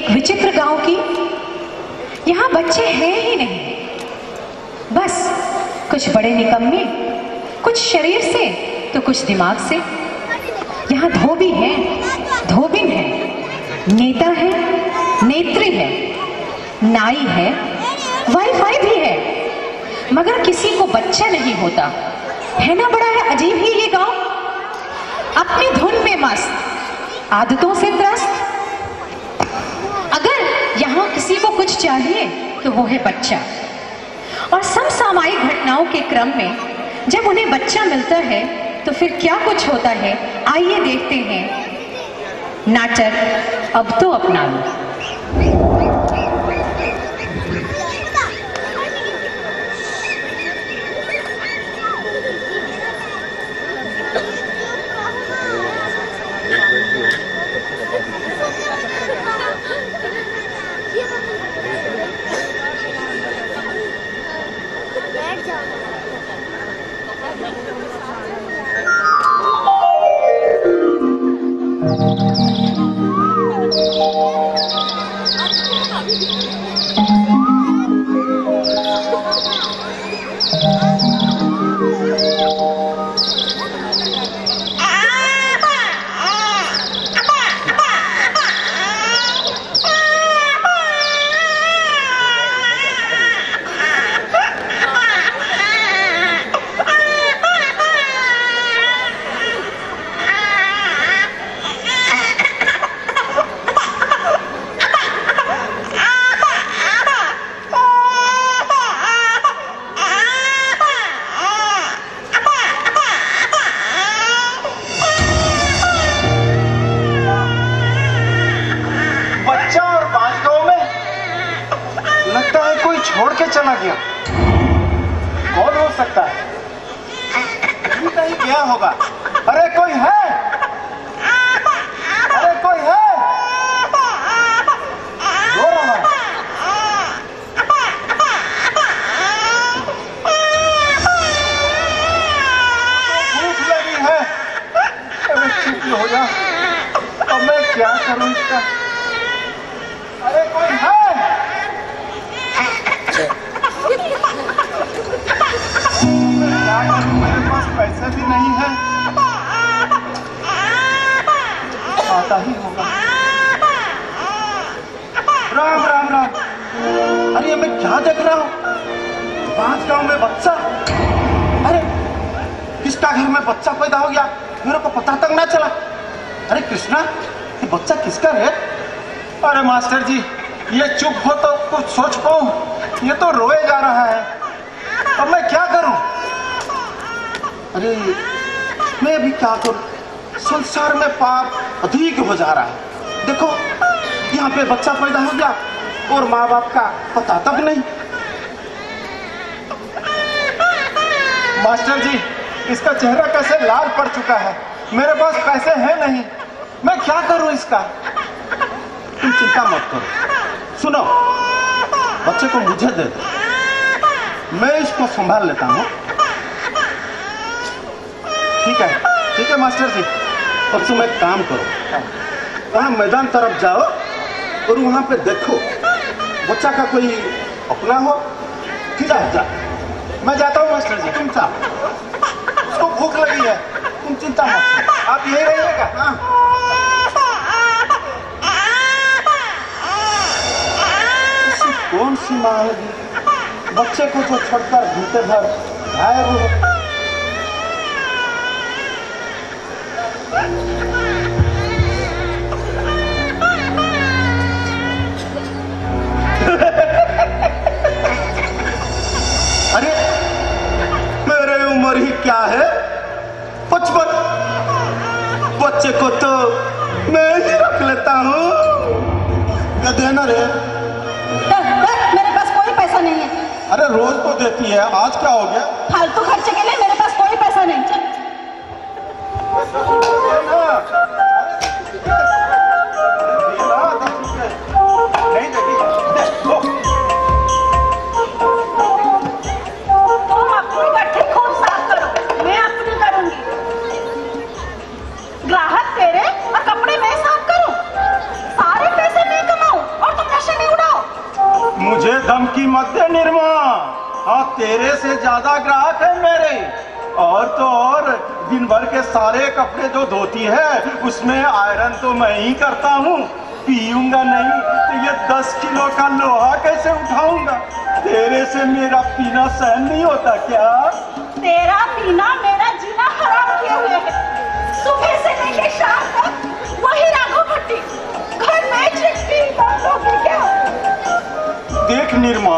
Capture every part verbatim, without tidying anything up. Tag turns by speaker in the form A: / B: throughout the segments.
A: एक विचित्र गांव की। यहाँ बच्चे हैं ही नहीं, बस कुछ बड़े निकम्मे, कुछ शरीर से तो कुछ दिमाग से। यहाँ धोबी है, धोबिन है, नेता है, नेत्री है, नाई है, वाईफाई भी है, मगर किसी को बच्चा नहीं होता है ना। बड़ा है अजीब ही ये गांव, अपनी धुन में मस्त, आदतों से त्रस्त। अगर यहाँ किसी को कुछ चाहिए तो वो है बच्चा। और समसामयिक घटनाओं के क्रम में जब उन्हें बच्चा मिलता है तो फिर क्या कुछ होता है, आइए देखते हैं नाटक अब तो अपना लो।
B: मास्टर जी, ये चुप हो तो कुछ सोच पाऊं, ये तो रोए जा रहा है, अब मैं क्या करूं? अरे मैं भी क्या करूं? संसार में पाप अधिक हो जा रहा है। देखो यहाँ पे बच्चा पैदा हो गया और माँ बाप का पता तक नहीं। मास्टर जी, इसका चेहरा कैसे लाल पड़ चुका है, मेरे पास पैसे हैं नहीं, मैं क्या करूं इसका? तुम चिंता मत करो, सुनो, बच्चे को मुझे दे दो, मैं इसको संभाल लेता हूँ। ठीक है, ठीक है मास्टर जी। अब तुम एक काम करो, वहाँ मैदान तरफ जाओ और वहाँ पे देखो बच्चा का कोई अपना हो, फिर आ जा। मैं जाता हूँ मास्टर जी, तुम जाओ, उसको भूख लगी है, तुम चिंता मत, आप यही रहिएगा। हाँ कौन सी माँ होगी बच्चे को तो छोड़कर घंटे भर गायब हो। अरे मेरे उम्र ही क्या है, पचपन, बच्चे को तो मैं ही रख लेता हूँ। क्या देना रे?
C: मेरे पास कोई पैसा नहीं है।
B: अरे रोज तो देती है, आज क्या हो गया?
C: फालतू खर्चे के लिए मेरे पास कोई पैसा नहीं।
B: नहीं देगी,
C: तुम अपनी गठरी खूब साफ करो, मैं अपनी करूंगी। ग्राहक तेरे और कपड़े मैं साफ करूं, सारे पैसे मैं कमाऊं
B: धमकी मत दे निर्मा। हाँ, तेरे से ज्यादा ग्राहक है मेरे। और तो और दिन भर के सारे कपड़े जो धोती है उसमें आयरन तो मैं ही करता हूँ। पीऊंगा नहीं तो ये दस किलो का लोहा कैसे उठाऊंगा? तेरे से मेरा पीना सहन नहीं होता क्या?
C: तेरा पीना मेरा जीना हराम किए हुए है। सुबह से लेकर शाम तक वही राघव भट्टी, घर में चिट्ठी बंदों की क्या?
B: देख निर्मा,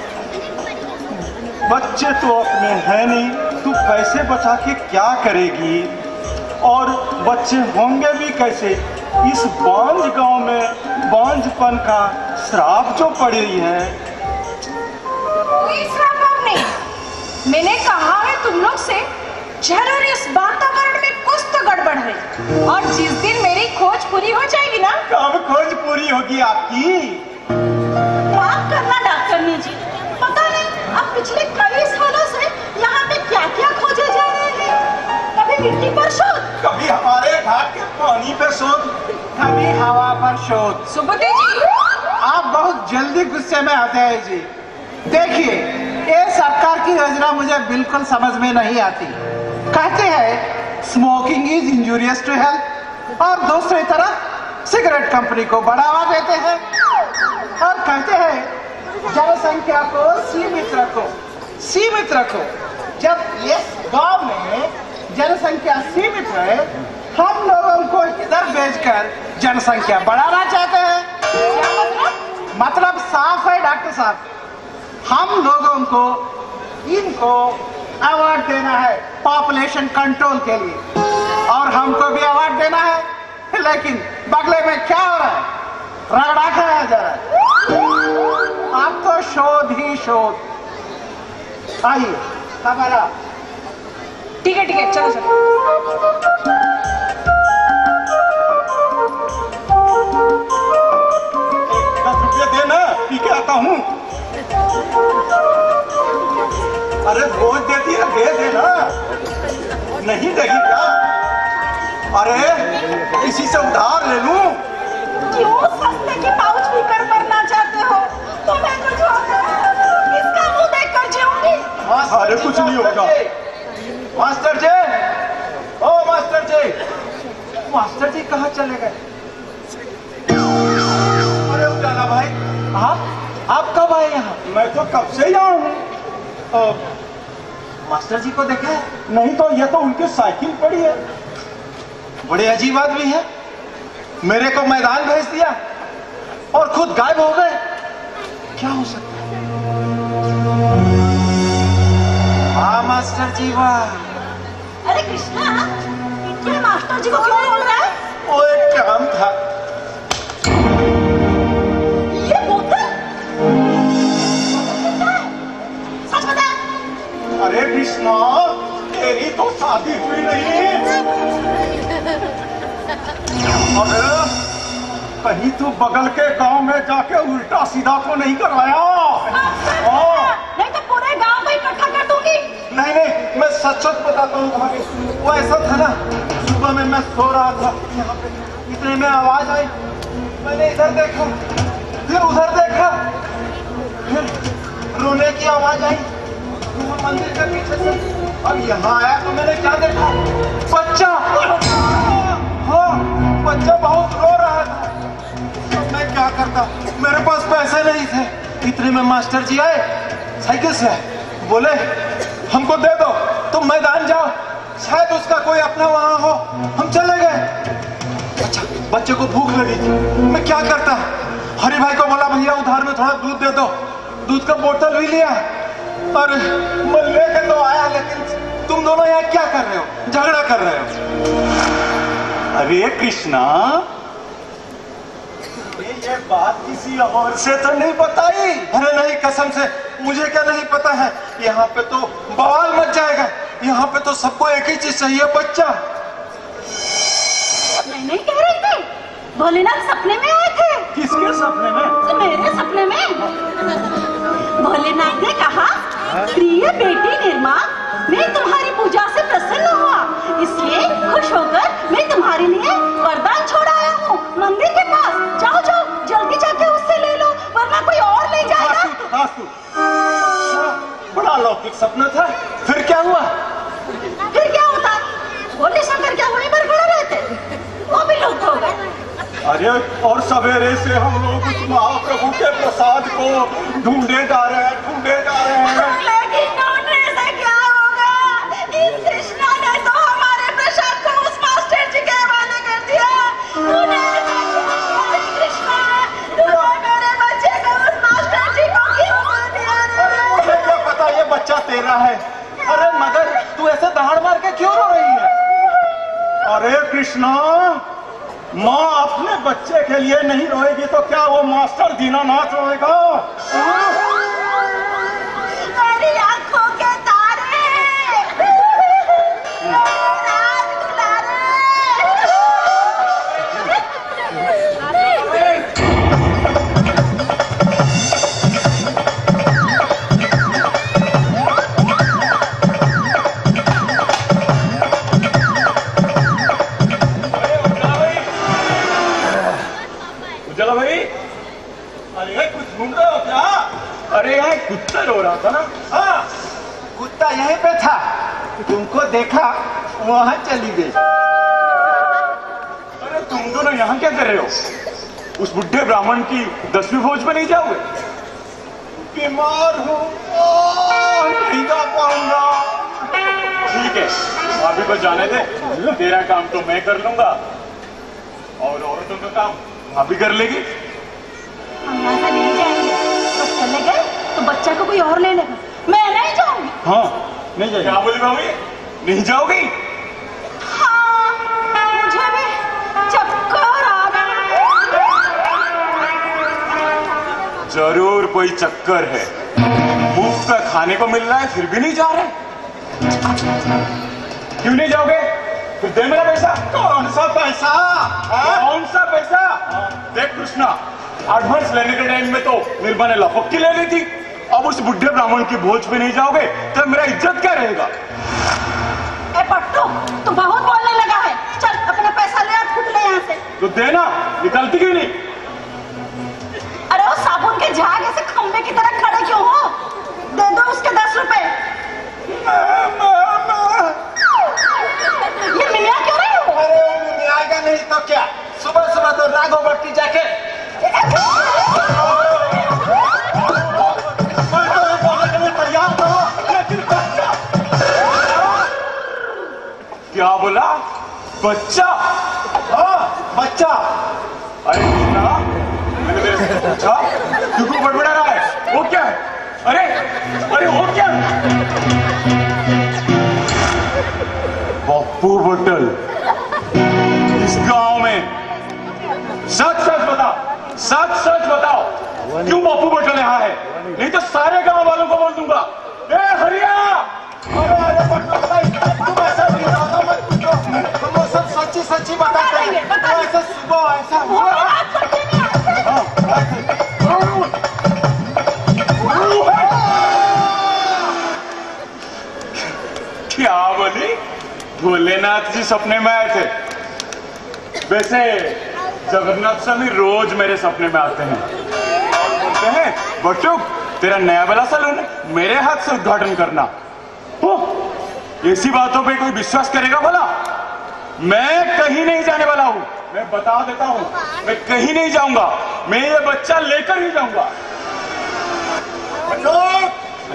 B: बच्चे तो अपने हैं नहीं, तू पैसे बचा के क्या करेगी? और बच्चे होंगे भी कैसे? इस बांझ गांव में बांझपन का श्राप जो पड़ी है।
C: कोई श्राप नहीं, मैंने कहा है तुम लोग से, जरूर इस वातावरण में कुछ तो गड़बड़ है। और जिस दिन मेरी खोज पूरी हो जाएगी ना।
B: कब खोज पूरी होगी आपकी?
C: माफ करना डॉक्टरनी जी, पता नहीं अब पिछले कई सालों से यहाँ पे क्या क्या खोजे जा रहे हैं। कभी मिट्टी पर शोध,
B: कभी हमारे घाट के पानी पर शोध,
D: कभी हवा पर शोध।
C: सुबुद्धि जी,
D: आप बहुत जल्दी गुस्से में आते हैं जी। देखिए, ये सरकार की योजना मुझे बिल्कुल समझ में नहीं आती। कहते हैं smoking is injurious to health, और दूसरी तरफ सिगरेट कंपनी को बढ़ावा देते हैं और कहते हैं जनसंख्या को सीमित रखो, सीमित रखो। जब इस गांव में जनसंख्या सीमित है, हम लोगों को इधर भेजकर जनसंख्या बढ़ाना चाहते हैं।
C: क्या मतलब?
D: मतलब साफ है डॉक्टर साहब, हम लोगों को इनको अवार्ड देना है पॉपुलेशन कंट्रोल के लिए, और हमको भी अवार्ड देना है। लेकिन बगले में क्या हो रहा है? रगड़ा खाया जा रहा है। आप तो शोध ही शोध। आइए हमारा।
C: ठीक है ठीक है, चलो चलो।
B: दस रुपये देना, पी के आता हूँ। अरे रोज देती है, दे देना। नहीं देगी क्या? अरे किसी से उधार ले लूं?
C: क्यों सस्ते की पाउच भी कर मरना चाहते हो? तुम्हें कुछ होगा, किसका मुंह देखकर जीऊंगी?
B: अरे कुछ नहीं होगा। मास्टर जी, ओ मास्टर जी, मास्टर जी कहाँ चले गए? अरे उजाला भाई, आप आप कब आए यहाँ? मैं तो कब से यहाँ हूँ। मास्टर जी को देखा है? नहीं तो ये तो उनकी साइकिल पड़ी है। बड़े अजीब आदमी है, मेरे को मैदान भेज दिया और खुद गायब हो गए। क्या हो सकता है? हाँ मास्टर जी, वाह।
C: अरे कृष्णा, ये मास्टर जी को क्यों बोल रहा है?
B: वो एक काम था।
C: ये बोतल सच बता।
B: अरे कृष्णा, तेरी तो शादी हुई नहीं। अरे कहीं तू बगल के गांव में जाके उल्टा सीधा तो नहीं करवाया?
C: नहीं तो पूरे गांव को इकट्ठा कर दूंगी।
B: नहीं नहीं, मैं सच सच बताता हूँ भाभी। वो ऐसा था ना, सुबह में मैं सो रहा था यहाँ पे, इतने में आवाज आई। मैंने इधर देखा, फिर उधर देखा, फिर रोने की आवाज आई मंदिर के पीछे से। अब यहाँ आया तो मैंने क्या देखा? बच्चा, हाँ बच्चा बहुत रो रहा था। तो मैं क्या करता, मेरे पास पैसे नहीं थे। इतने में मास्टर जी आए, साइकिल से आए, बोले हमको दे दो, तुम मैदान जाओ, शायद उसका कोई अपना वहां हो। हम चले गए। अच्छा, बच्चे को भूख लगी थी, मैं क्या करता, हरि भाई को बोला भैया उधार में थोड़ा दूध दे दो। दूध का बोतल भी लिया और मैं लेके तो आया, लेकिन तुम दोनों यहाँ क्या कर रहे हो? झगड़ा कर रहे हो। अरे कृष्णा, ये बात किसी और से तो नहीं बताई? अरे नहीं, कसम से मुझे क्या नहीं पता है। यहाँ पे तो बवाल मच जाएगा। यहाँ पे तो सबको एक ही चीज चाहिए, बच्चा।
C: मैं नहीं कह रही थी, भोलेनाथ सपने में आए थे।
B: किसके सपने में?
C: तो मेरे सपने में। भोलेनाथ ने कहा, प्रिय बेटी निर्मा, मैं तुम्हारी पूजा से प्रसन्न हुआ, इसलिए खुश होकर मैं तुम्हारे लिए वरदान छोड़ आया हूँ मंदिर के पास। जाओ जाओ, जल्दी जाके उससे ले लो, वरना कोई और ले जाएगा।
B: एक सपना था, फिर क्या हुआ?
C: फिर क्या होता? भोले शंकर क्या वहीं पर खड़े रहते? वो भी लुप्त हो गए।
B: अरे और सवेरे से हम लोग उस महाप्रभु के प्रसाद को ढूंढे जा रहे हैं, ढूंढे जा रहे हैं।
C: लेकिन ढूंढने से क्या होगा? इस कृष्णा ने तो हमारे प्रसाद को उस मास्टर जी के हवाले कर दिया। तूने कृष्णा, तूने मेरे बच्चे को उस मास्टर जी को क्यों दे दिया रे?
B: अरे मुझे क्या पता ये बच्चा तेरा है। अरे मगर तू ऐसे दहाड़ मार के क्यों रो रही है? अरे कृष्णा, माँ अपने बच्चे के लिए नहीं रोएगी तो क्या वो मास्टर दीनानाथ रोएगा?
C: मेरी आंखों के तारे, राज दुलारे।
B: उजाला भाई, अरे कुछ ढूंढ रहे हो क्या? अरे यहाँ कुत्ता रो रहा था ना?
D: हाँ, कुत्ता यहीं पे था, तुमको देखा वहां चली गई।
B: अरे तुम दोनों यहाँ क्या कर रहे हो? उस बुढ़े ब्राह्मण की दसवीं भोज में नहीं जाओगे?
D: बीमार हूँ, नहीं जा पाऊंगा।
B: ठीक है, भाभी को जाने दे, तेरा काम तो मैं कर लूंगा और औरतों का काम भाभी कर लेगी।
C: हम यहाँ से नहीं जाएंगे, बस चले गए तो बच्चा को कोई और ले लेगा। मैं नहीं जाऊंगी।
B: हाँ, नहीं जाएगी। क्या बोली भाभी? नहीं जाओगी?
C: हाँ, मुझे भी चक्कर आ रहा है।
B: जरूर कोई चक्कर है। मुफ्त का खाने को मिल रहा है फिर भी नहीं जा रहे। क्यों नहीं जाओगे? फिर दे मेरा पैसा।
D: कौन सा पैसा?
B: कौन सा पैसा? देख कृष्णा, एडवांस लेने के टाइम में तो निर्मा ने लपक की ले ली थी। अब उस बुढ़े ब्राह्मण की भोज पे नहीं जाओगे तो मेरा इज्जत क्या रहेगा?
C: ए पट्टू, तू बहुत बोलने लगा है। चल अपना पैसा ले और फुट ले यहाँ से।
B: तो देना, निकलती क्यों नहीं?
C: अरे वो साबुन के झाग ऐसे खंबे की तरह खड़े क्यों हो? दे दो उसके दस रुपए। ये मिमिया क्यों नहीं हो?
D: अरे मिमियागा नहीं तो क्या, सुबह सुबह तो राघव भट्ट की जाके
B: क्या बोला? बच्चा?
D: हाँ, बच्चा।
B: अरे कृष्णा, मैंने तेरे से पूछा तू क्यों बड़बड़ा रहा है? वो क्या है? अरे अरे वो क्या है? पप्पू बटल इस गांव में। सच सच बताओ, सच सच बताओ, क्यों पप्पू बटल यहाँ है? नहीं तो सारे गांव वालों को बोल दूंगा। ए हरिया!
D: अरे अरे पट्टू भाई, तुम ऐसा ज़्यादा मत पूछो, तुम वो सब सच्ची सच्ची बताते हैं। तो ऐसा सुबह ऐसा हुआ।
B: क्या बोली? भोलेनाथ जी सपने में आए थे। वैसे जगन्नाथ स्वामी रोज मेरे सपने में आते हैं। बोलते हैं बटुक, तेरा नया वाला सैलून मेरे हाथ से उद्घाटन करना। हो, ऐसी बातों पे कोई विश्वास करेगा भला? मैं कहीं नहीं जाने वाला हूँ, मैं बता देता हूँ, मैं कहीं नहीं जाऊंगा। मैं ये बच्चा लेकर ही जाऊंगा। बटुक!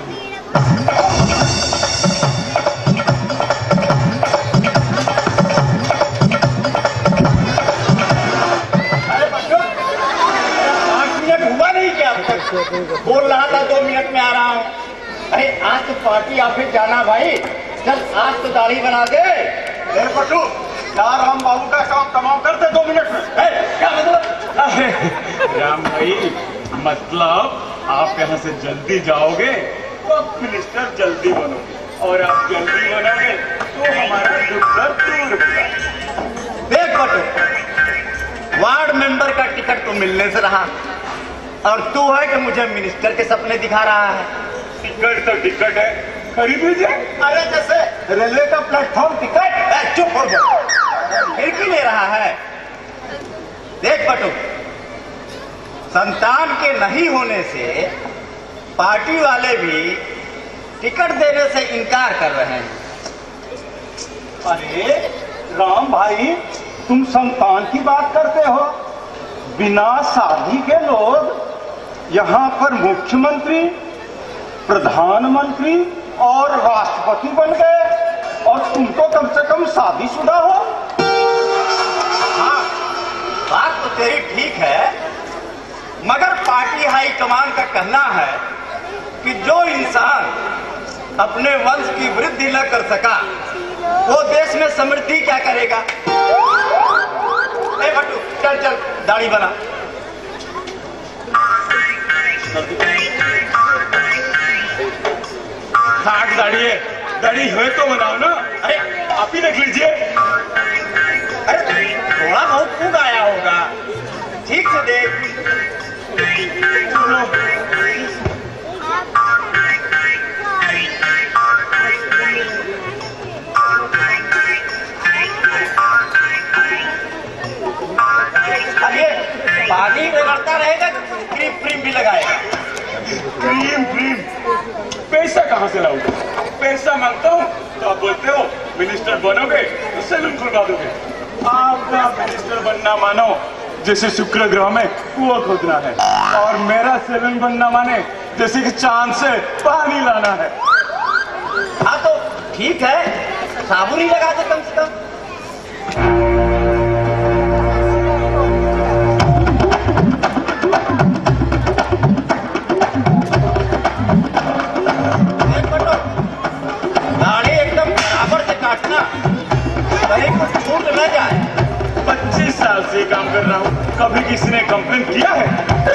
E: बोल रहा था दो मिनट में आ रहा हूँ। अरे आज तो पार्टी ऑफिस जाना भाई, चल आज तो दाढ़ी बना दे।
B: ए पटू, यार राम बाबू का काम तमाम कर दे दो मिनट में।
E: ए, क्या मतलब?
B: अरे राम भाई, मतलब आप यहाँ से जल्दी जाओगे तो मिनिस्टर जल्दी बनोगे और आप जल्दी बनोगे तो हमारा दुख दर्द दूर होगा।
E: देख बटू, वार्ड मेंबर का टिकट तो मिलने से रहा और तू है कि मुझे मिनिस्टर के सपने दिखा रहा है।
B: टिकट तो टिकट है, खरीद लीजिए।
E: अरे जैसे रेलवे का प्लेटफॉर्म टिकट। चुप हो जा, फिर क्यों ले रहा है? देख बटू, संतान के नहीं होने से पार्टी वाले भी टिकट देने से इनकार कर रहे हैं।
B: अरे राम भाई, तुम संतान की बात करते हो? बिना शादी के लोग यहाँ पर मुख्यमंत्री, प्रधानमंत्री और राष्ट्रपति बन गए, और तुम तो कम से कम शादीशुदा हो।
E: हाँ, बात तो तेरी ठीक है, मगर पार्टी हाईकमान का कहना है कि जो इंसान अपने वंश की वृद्धि न कर सका वो देश में समृद्धि क्या करेगा। ए भट्टू, चल चल दाढ़ी बना।
F: खाट दाढ़ी है, दाढ़ी है तो बनाओ ना। अरे आप ही देख लीजिए।
E: अरे थोड़ा बहुत फूक आया होगा, ठीक से देख। अरे पानी रगड़ता रहेगा, क्रीम क्रीम भी लगाएगा।
F: क्रीम क्रीम पैसा कहाँ से लाऊंगा? पैसा मांगता हूँ तो आप बोलते हो मिनिस्टर बनोगे तो सैलून खुलवा दोगे। आपका मिनिस्टर बनना मानो जैसे शुक्र ग्रह में कुआं खोदना है, और मेरा सैलून बनना माने जैसे कि चांद से पानी लाना है।
E: हाँ तो ठीक है, साबुन ही लगा दे कम से कम। दाढ़ी एकदम बराबर से काटना, कहीं कुछ छूट न जाए।
F: पच्चीस साल से काम कर रहा हूँ, कभी किसी ने कंप्लेन किया है?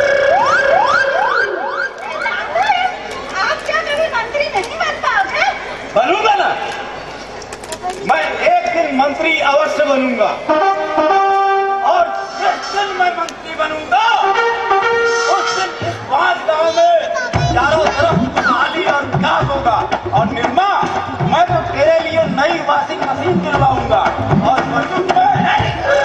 C: आप क्या कभी मंत्री नहीं बन पाओगे?
E: बनूंगा ना, मैं एक दिन मंत्री अवश्य बनूंगा, और जिस दिन मैं मंत्री बनूंगा उस दिन इस पांच गांव में चारों तरफ खाली और घास होगा। और निर्मा, मैं तो तेरे लिए नई वॉशिंग मशीन दिलवाऊंगा, और वसूल में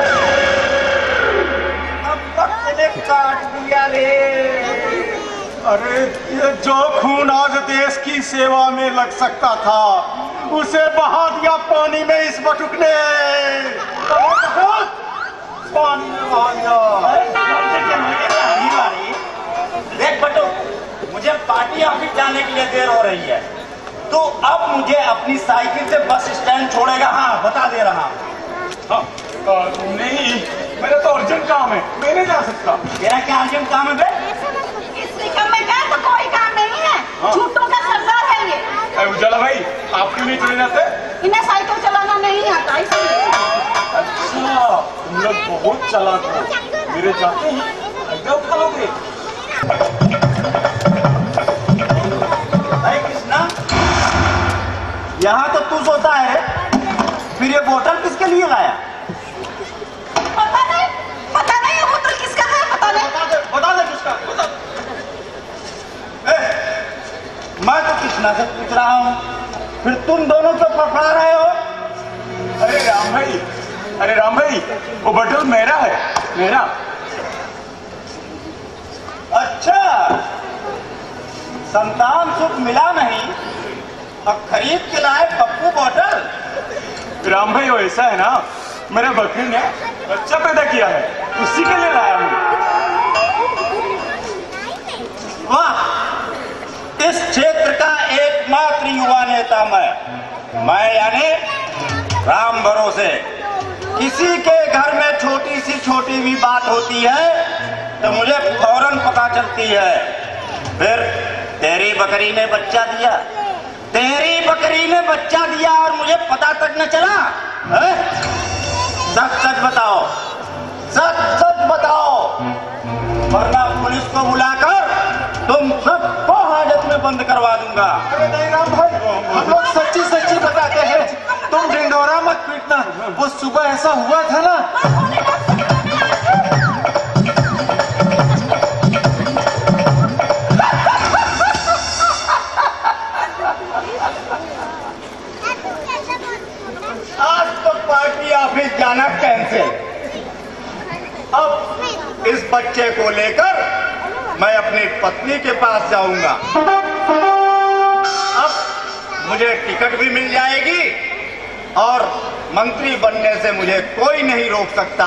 E: अब वक्त ने काट दिया रे।
B: अरे ये जो खून आज देश की सेवा में लग सकता था, उसे बहा दिया पानी में इस बटुक ने। पानी में बहा दिया।
E: देख बटू, मुझे पार्टी ऑफिस जाने के लिए देर हो रही है, तो अब मुझे अपनी साइकिल से बस स्टैंड छोड़ेगा। हाँ, बता दे रहा हूँ।
F: हाँ, आ, नहीं, मेरा तो अर्जेंट काम है, मैं नहीं जा सकता।
E: तेरा क्या अर्जेंट काम है बे?
C: इस निकम में क्या तो कोई काम नहीं है।
F: हाँ।
C: झूठों का सरदार है ये।
F: अरे उजाला भाई, आप क्यों नहीं चले जाते?
C: इन्हें साइकिल चलाना नहीं आता इसलिए।
F: अच्छा, तुम लोग बहुत चालाक हो, मेरे जाते ही फायदा उठा लोगे।
E: भाई कृष्णा, यहाँ तो तू सोता है, फिर ये बोतल किसके लिए लाया?
C: पता नहीं, पता नहीं ये बोतल किसका है, पता नहीं।
E: बता दे, बता दे किसका, बता। ए, मैं तो कृष्णा से पूछ रहा हूँ, फिर तुम दोनों क्यों फड़फड़ा रहे हो?
F: अरे राम भाई, अरे राम भाई, वो बटल मेरा है, मेरा।
E: अच्छा, संतान सुख मिला नहीं, अब खरीद के लाए पप्पू बोतल।
F: राम भाई वो ऐसा है ना, मेरे बकरी ने बच्चा पैदा किया है, उसी के लिए लाया हूँ।
E: वाह, इस क्षेत्र का एकमात्र युवा नेता मैं मैं यानी राम भरोसे। किसी के घर में छोटी सी छोटी भी बात होती है तो मुझे फौरन पता चलती है। फिर तेरी बकरी ने बच्चा दिया, तेरी बकरी ने बच्चा दिया और मुझे पता तक न चला। है? सच सच बताओ, सच सच बताओ, वरना पुलिस को बुलाकर तुम सबको हाजत में बंद करवा दूंगा।
B: अरे नहीं राम भाई, हम लोग सच्ची सच्ची बताते हैं, तुम ढिंढोरा मत पीटना। वो सुबह ऐसा हुआ था ना।
E: आज तो पार्टी ऑफिस जाना कैंसिल। अब इस बच्चे को लेकर मैं अपनी पत्नी के पास जाऊंगा। अब मुझे टिकट भी मिल जाएगी और मंत्री बनने से मुझे कोई नहीं रोक सकता।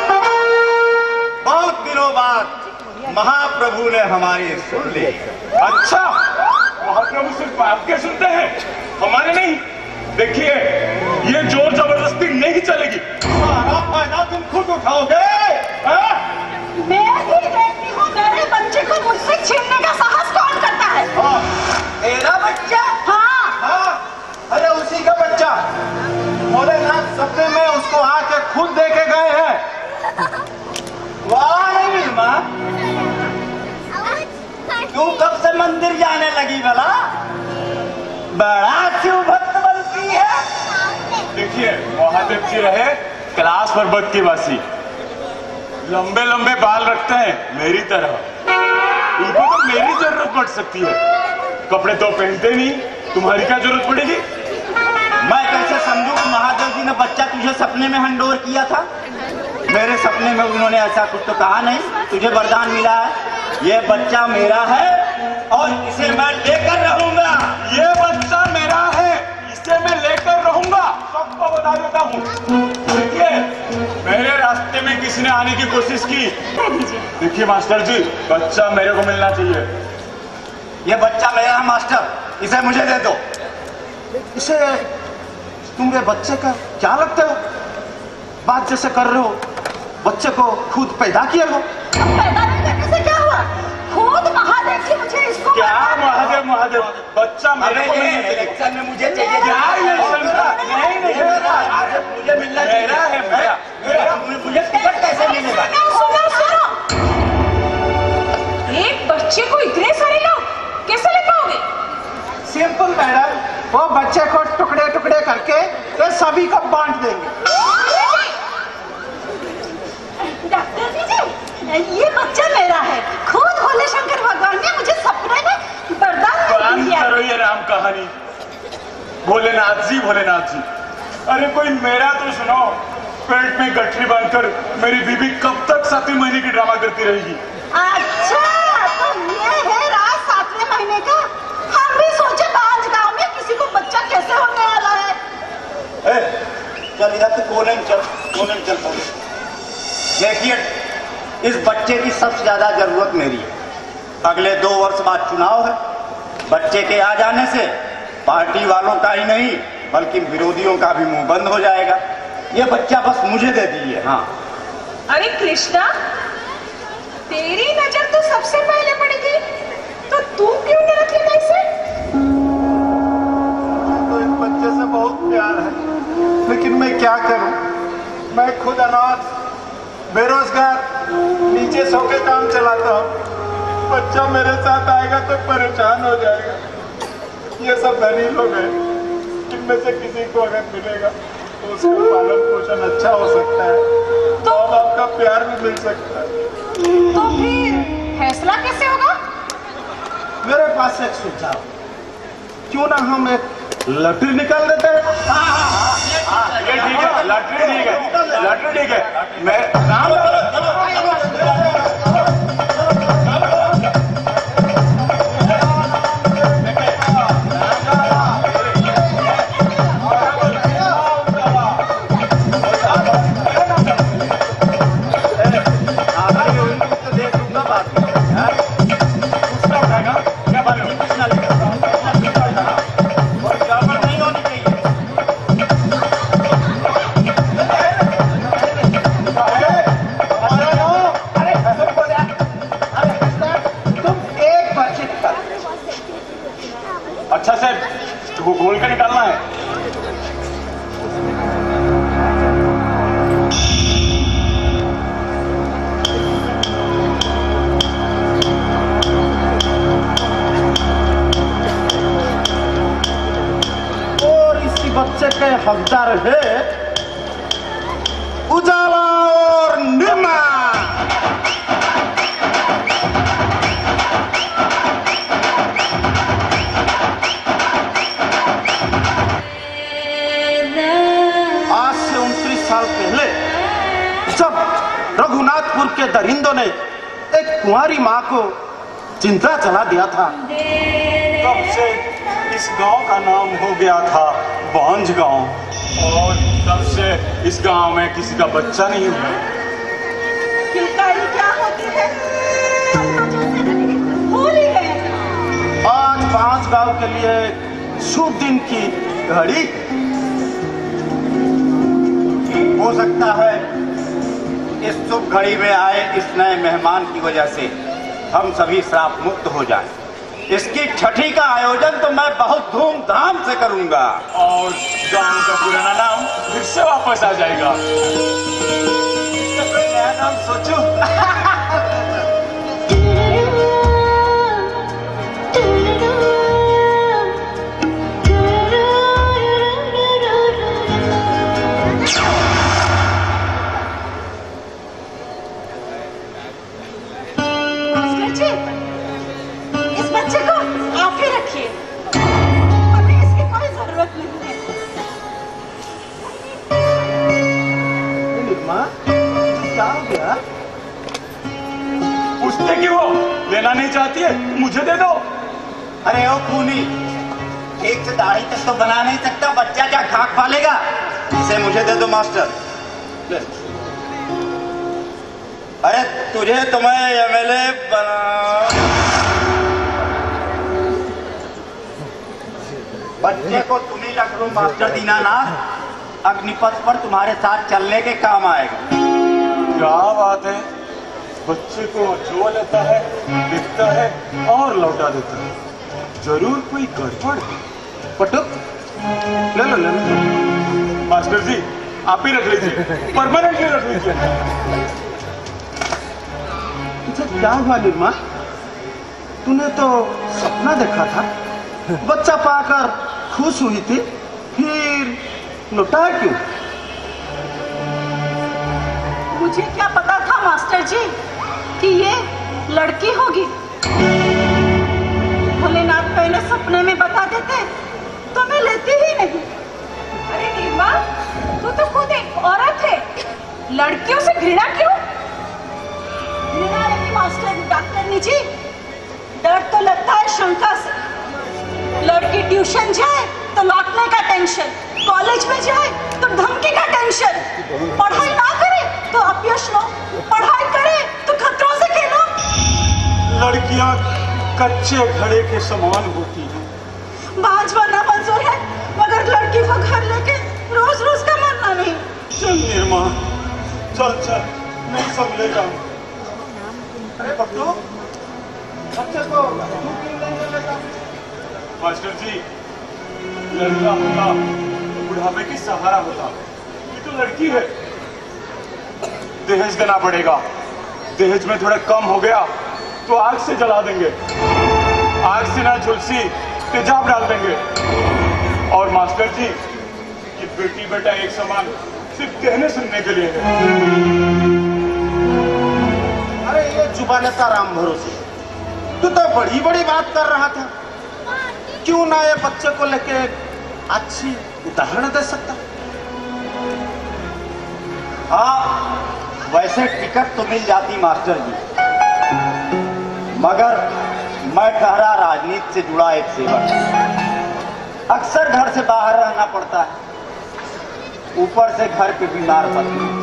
E: बहुत दिनों बाद महाप्रभु ने हमारी सुन ली।
F: अच्छा, महाप्रभु सिर्फ आपके सुनते हैं, हमारे नहीं। देखिए, ये जोर जबरदस्ती नहीं चलेगी।
B: हमारा फायदा तुम खुद उठाओगे।
C: मैं भी देखती हूँ मेरे बच्चे को मुझसे छीनने का साहस कौन करता है।
B: तेरा बच्चा?
C: हाँ।
B: हाँ, अरे उसी का बच्चा। भोलेनाथ सपने में उसको आके खुद देके गए हैं।
E: वाह नहीं माँ, तू कब से मंदिर जाने लगी भला? बड़ा शिव भक्त बनती है।
F: देखिए, महादेव जी रहे क्लास पर्वत की वासी, लंबे लंबे बाल रखते हैं मेरी तरह। इनको तो मेरी जरूरत पड़ सकती है, कपड़े तो पहनते नहीं, तुम्हारी क्या जरूरत पड़ेगी?
E: मैं कैसे समझूं कि महादेव जी ने बच्चा तुझे सपने में हंडोर किया था? मेरे सपने में उन्होंने ऐसा कुछ तो कहा नहीं। तुझे वरदान मिला है, ये बच्चा मेरा है और इसे मैं लेकर रहूंगा।
F: ये बच्चा मेरा है, इसे मैं लेकर रहूंगा, सबको बता देता हूँ। देखिए, मेरे रास्ते में किसी ने आने की कोशिश की, देखिए मास्टर जी, बच्चा मेरे को मिलना चाहिए।
E: ये बच्चा मेरा है मास्टर, इसे मुझे दे दो।
B: इसे तुम ये बच्चे का क्या लगते हो? बात जैसे कर रहे हो, बच्चे को खुद पैदा किए हो।
C: पैदा नहीं करने से क्या हुआ? खुद महादेव जी मुझे इसको
F: क्या महादेव महादेव, बच्चा मेरे को मिलना चाहिए।
E: इलेक्शन में मुझे चाहिए।
F: क्या इलेक्शन का? नहीं नहीं,
E: मुझे मिलना चाहिए।
F: मेरा है, मेरा मेरा।
E: मुझे टिकट कैसे मिलेगा?
A: सुनो सुनो, एक बच्चे को इतने सारे लोग कैसे ले पाओगे?
D: सिंपल मैडम, वो बच्चे को टुकड़े टुकड़े करके ये सभी को बांट देंगे।
C: डॉक्टर जी, ये बच्चा मेरा है। खुद भोले शंकर भगवान ने मुझे सपने में वरदान
F: बंद
C: दिया।
F: करो ये राम कहानी। भोलेनाथ जी, भोलेनाथ जी, अरे कोई मेरा तो सुनो। पेट में गठरी बांधकर मेरी बीबी कब तक सातवें महीने की ड्रामा करती रहेगी?
C: अच्छा, तो ये है राज सातवें महीने का। हम भी सोचे बांझ गांव में किसी को बच्चा कैसे होने वाला है।
E: ए, चल इधर तू कोने में चल, कोने में चल। देखिए, इस बच्चे की सबसे ज्यादा जरूरत मेरी है। अगले दो वर्ष बाद चुनाव है। बच्चे के आ जाने से पार्टी वालों का ही नहीं बल्कि विरोधियों का भी मुंह बंद हो जाएगा। ये बच्चा बस मुझे दे दीजिए। हाँ।
A: अरे कृष्णा, तेरी नजर तो सबसे पहले पड़ी थी, तो तू क्यों न रखी था इसे?
B: तो इस बच्चे से बहुत प्यार है, लेकिन मैं क्या करूं? मैं खुद अनाथ, बेरोजगार, नीचे सो के काम चलाता हूँ। बच्चा मेरे साथ आएगा तो परेशान हो जाएगा। ये सब धनी लोग हैं, इनमें से किसी को अगर मिलेगा तो उसका पालन पोषण अच्छा हो सकता है, तो आपका प्यार भी मिल सकता है।
A: तो फिर फैसला कैसे होगा?
B: मेरे पास एक सुझाव, क्यों ना हम एक लॉटरी निकाल देते हैं?
F: ये ठीक है, लॉटरी ठीक है, लॉटरी ठीक है। मैं राम अच्छा से घोल कर निकालना है।
B: और इसी बच्चे के हकदार है उजाला और निर्मा। आज से उनतीस साल पहले जब रघुनाथपुर के दरिंदों ने एक कुंवारी मां को जिंदा जला दिया था,
F: तब से इस गांव का नाम हो गया था बांझ गांव, और तब से इस गांव में किसी का बच्चा नहीं हुआ।
C: किलकारी क्या होती है? भूल ही गए।
B: आज पांच गांव के लिए शुभ दिन की घड़ी।
E: हो सकता है इस शुभ घड़ी में आए इस नए मेहमान की वजह से हम सभी श्राप मुक्त हो जाएं। इसकी छठी का आयोजन तो मैं बहुत धूमधाम से करूंगा,
F: और गांव का पुराना नाम फिर से वापस आ जाएगा।
E: कोई नया नाम सोचूं।
C: इस बच्चे को आप ही रखिए, हमें इसकी कोई जरूरत नहीं है।
B: निरमा, क्या हो गया?
F: पूछते क्यों हो? लेना नहीं चाहती है? मुझे दे दो।
E: अरे ओ खूनी, एक से दाढ़ी तक तो बना नहीं सकता, बच्चा क्या खाक पालेगा? इसे मुझे दे दो मास्टर। ले। अरे तुझे तो मैं एमएलए बना। बच्चे को तुम्ही रख लो मास्टर दीनानाथ, अग्निपथ पर तुम्हारे साथ चलने के काम आएगा।
F: क्या बात है, बच्चे को जो लेता है, बिकता है और लौटा देता है। जरूर कोई गड़बड़।
B: पटुक, ले लो ले लो।
F: मास्टर जी आप ही रख लीजिए, परमानेंटली रख लीजिए।
B: तुझे क्या हुआ निरमा? तूने तो सपना देखा था, बच्चा पाकर खुश हुई थी, फिर लौटा क्यों?
C: मुझे क्या पता था मास्टर जी कि ये लड़की होगी। भोलेनाथ पहले सपने में बता देते तो मैं लेती ही नहीं।
A: अरे नीरमा, तू तो खुद एक औरत है, लड़कियों से घृणा क्यों?
C: घृणा नहीं मास्टर डॉक्टर जी, डर तो लगता है शंका से। लड़की ट्यूशन जाए तो लौटने का टेंशन, कॉलेज में जाए तो धमकी का टेंशन, पढ़ाई ना करे तो अपयश लो, पढ़ाई करे तो खतरों से खेलो।
F: लड़कियां कच्चे घड़े के समान होती हैं।
C: बाज बनना मंजूर है, मगर लड़की को घर लेके रोज रोज का मरना नहीं।
F: चल निर्मा, चल चल, नहीं संभलेगा।
B: अरे पट्टू, बच्चे को तू क्यों नहीं लेगा?
F: मास्टर जी, लड़का होता बुढ़ापे की सहारा होता, ये तो लड़की है। दहेज देना पड़ेगा, दहेज में थोड़ा कम हो गया तो आग से जला देंगे, आग से ना झुलसी तेजाब डाल देंगे। और मास्टर जी, ये बेटी बेटा एक समान सिर्फ कहने सुनने के लिए है।
B: अरे ये जुबान का राम भरोसे, तू तो बड़ी बड़ी बात कर रहा था। क्यों ना ये बच्चे को लेके अच्छी उदाहरण दे सकता?
E: हाँ, वैसे टिकट तो मिल जाती मास्टर जी, मगर मैं गहरा राजनीति से जुड़ा एक सेवक, अक्सर घर से बाहर रहना पड़ता है, ऊपर से घर पे बीमार पड़ती है।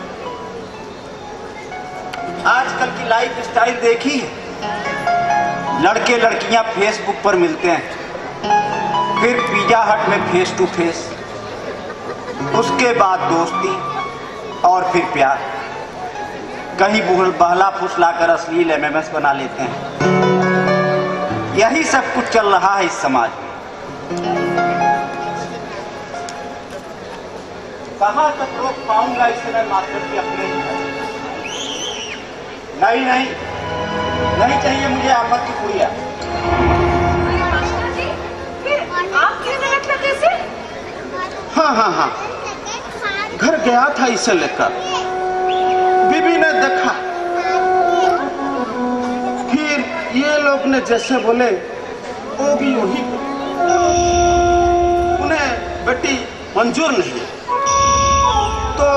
E: आजकल की लाइफ स्टाइल देखी, लड़के लड़कियां फेसबुक पर मिलते हैं, फिर पिज्जा हट में फेस टू फेस, उसके बाद दोस्ती और फिर प्यार, कहीं बहला फुसलाकर अश्लील एमएमएस बना लेते हैं। यही सब कुछ चल रहा है इस समाज में। कहां तक रोक पाऊंगा इसे मैं मास्टर जी अपने ही घर? नहीं नहीं नहीं चाहिए मुझे आफत की पुड़िया।
A: मास्टर जी, फिर आप कहने लगते कैसे?
B: हाँ हाँ हाँ, घर गया था इसे लेकर, बीबी ने देखा, फिर ये लोग ने जैसे बोले वो भी वही, उन्हें बेटी मंजूर नहीं। तो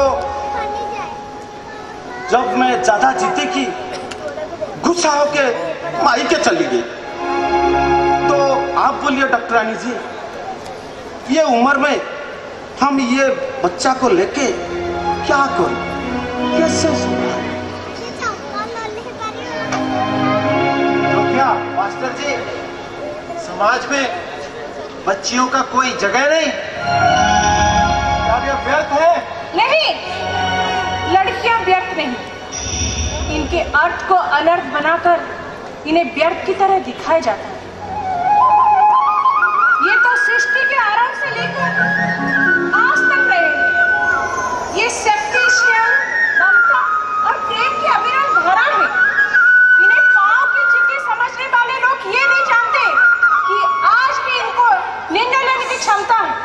B: जब मैं ज्यादा जीती की, गुस्सा होके माई के चली गई, तो आप बोलिए डॉक्टर रानी जी, ये उम्र में हम ये बच्चा को लेके क्या करें, कैसे संभालें? तो क्या मास्टर जी, समाज में बच्चियों का कोई जगह नहीं? क्या ये व्यर्थ है?
A: नहीं, लड़कियां व्यर्थ नहीं। इनके अर्थ को अनर्थ बनाकर इन्हें व्यर्थ की तरह दिखाया जाता है। ये तो सृष्टि के आरंभ से लेकर आज तक रहे। ये शक्ति, श्याम, ममता और प्रेम की अविरल धारा है। इन्हें पांव की चिट्ठी समझने वाले लोग ये नहीं जानते कि आज भी इनको निर्णय लेने की क्षमता है।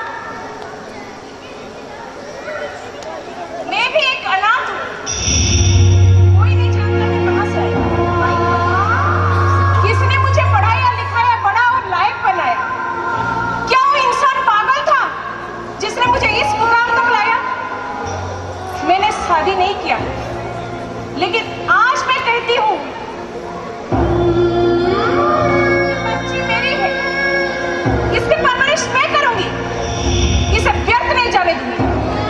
A: मैं भी एक अनाथ हूं, कोई नहीं जानता मैं कहां से आई। किसने मुझे पढ़ाया, लिखाया, बड़ा और लायक बनाया? क्या वो इंसान पागल था जिसने मुझे इस मुकाम तक लाया? मैंने शादी नहीं किया, लेकिन आज मैं कहती हूं बच्ची मेरी है, इसकी परवरिश मैं करूंगी, इसे व्यर्थ नहीं जाने दूंगी।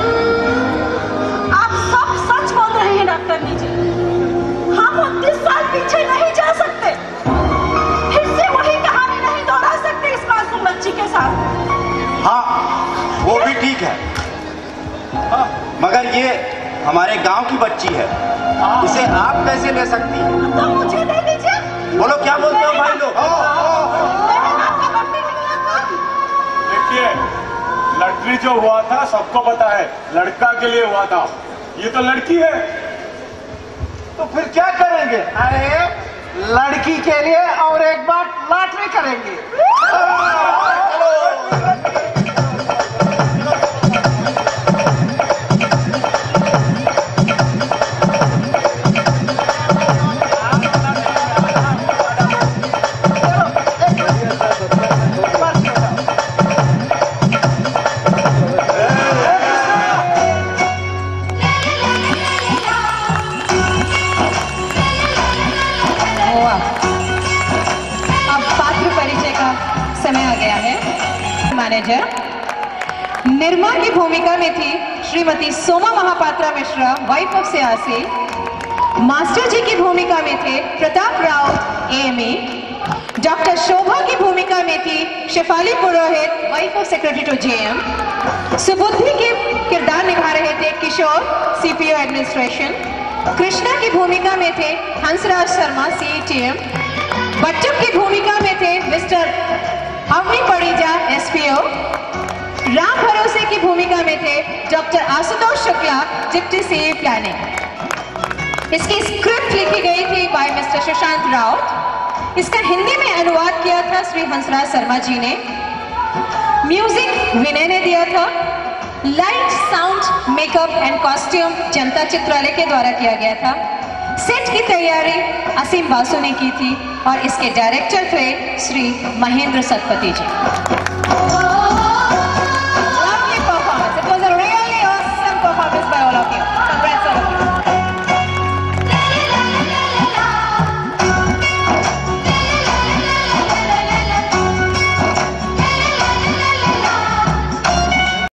C: आप सब सच बोल रहे हैं डॉक्टर नीचे। हम उनतीस साल पीछे नहीं जा सकते, फिर से वही कहानी नहीं दोहरा सकते इस मासूम बच्ची के साथ।
E: हाँ, वो भी ठीक है, मगर ये हमारे गांव की बच्ची है, इसे आप कैसे ले सकती हैं?
C: तो मुझे दे दीजिए।
E: बोलो, क्या बोलते हो भाई लोग?
F: देखिए, लटरी जो हुआ था सबको पता है, लड़का के लिए हुआ था, ये तो लड़की है।
B: तो फिर क्या करेंगे?
D: अरे लड़की के लिए और एक बार लॉटरी करेंगे।
A: मैनेजर निर्मा की भूमिका में थी श्रीमती सोमा महापात्रा मिश्रा, वाइफ ऑफ सियासी। मास्टर जी की भूमिका में थे प्रताप राव एएमए। डॉक्टर शोभा की भूमिका में थी Shefali Purohit, wife of secretary to JM. Subuddhi के किरदार निभा रहे थे किशोर, सीपीओ एडमिनिस्ट्रेशन। कृष्णा की भूमिका में थे हंसराज शर्मा, सीईटीएम। बच्चन की भूमिका में थे मिस्टर अवनी परिजा, एसपीओ। राम भरोसे की भूमिका में थे doctor Ashutosh Shukla, deputy CA planning. इसकी स्क्रिप्ट लिखी गई थी बाय मिस्टर सुशांत राउत। इसका हिंदी में अनुवाद किया था श्री हंसराज शर्मा जी ने। म्यूजिक विनय ने दिया था। Light, sound, makeup and costume Janata Chitralaya के द्वारा किया गया था। सेट की तैयारी असीम बासु ने की थी और इसके डायरेक्टर थे श्री महेंद्र सतपति जी।